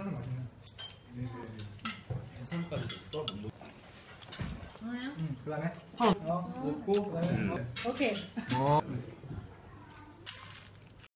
괜찮은 맛이네. 해산까지 줬어? 뭐야? 그다음에 넣고 그다음에 오케이.